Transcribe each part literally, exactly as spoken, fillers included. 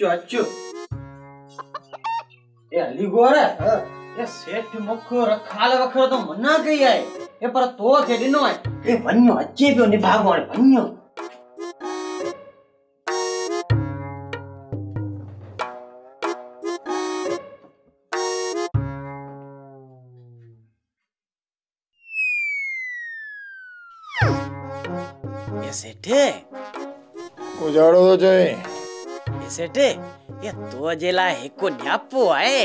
अचो अचो ए हली गोरे हां ए सेठ मुखो रखाल वखर तो मना कई आए ए पर तो के दिनो है ए वन्यो अचे पियो निभाग वाले वन्यो ये सेठे उजाड़ो तो जाए ये सेठे ये तो जेला एको न्यापो आए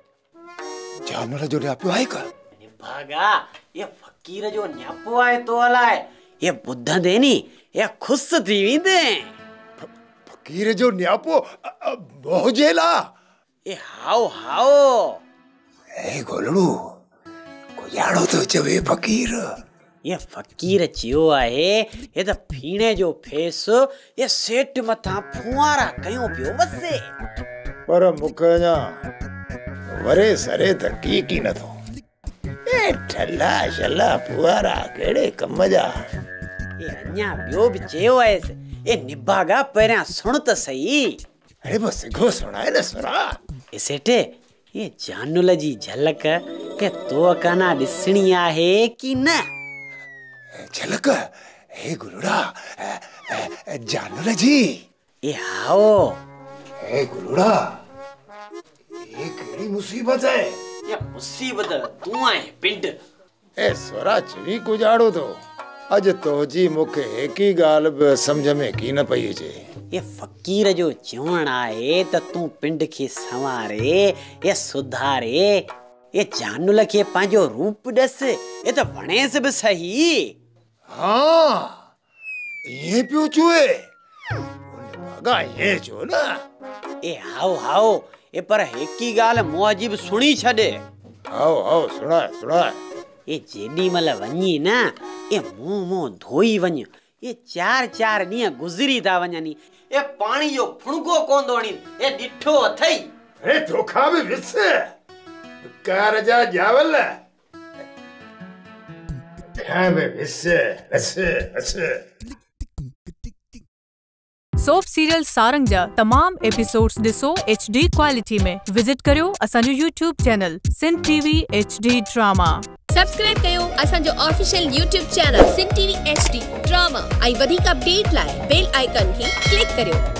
जानवर जो न्यापो आए का निभागा ये फकीर जो न्यापो आए तो अलाए ये बुद्धा देनी ये खुश थी दे फकीर जो न्यापो बहु जेला ये हाओ हाओ ए गोलड़ू उजाड़ो तो चवे फकीर ये फकीर चियो आहे ये तो फीणे जो फेस ये सेठ मथा फुआरा कयो पियो बसे पर मुखना वरे सरे त की की न थो ए ठल्ला शल्ला फुआरा केड़े कम जा ये अन्या बियो भी चयो आहे ये निभागा पहिरियां सुण त सही अरे बस गो सुनाए न सुना ये सेठ ये जानुल जी झलक के तो काना दिसणी आहे की न झलक हे गुरुड़ा जानवर जी ए आओ हे गुरुड़ा ये केड़ी मुसीबत है ये मुसीबत तू आए पिंड ए स्वरा चवी गुजाड़ो तो अज तो जी मुखे एक ही गाल समझ में की न पई जे ये फकीर जो चवण आए त तू पिंड के संवारे ये सुधारे ये जानुल के पांजो रूप दस ये तो वणेस भी सही हाँ ये पियो चुए भागा ये जो ना ए हाओ हाओ ये पर हेकी गाल मुआजिब सुनी छडे आओ आओ सुना सुना ये जेडी मल वनी ना ये मुंह मुंह धोई वन ये चार चार नी गुजरी ता वनी ये पानी जो फुणको कोन दोणी ये डिठो अथई ए धोखा भी विस कार जा जावल हाँ बे विस विस विस सोप सीरियल सारंग जा तमाम एपिसोड्स दिसो एच डी क्वालिटी में विजिट करियो असांजो YouTube channel Sindh TV H D drama subscribe कयो असांजो official YouTube channel Sindh TV H D drama ऐं वधीक अपडेट लाइ बेल आइकन खे क्लिक करियो।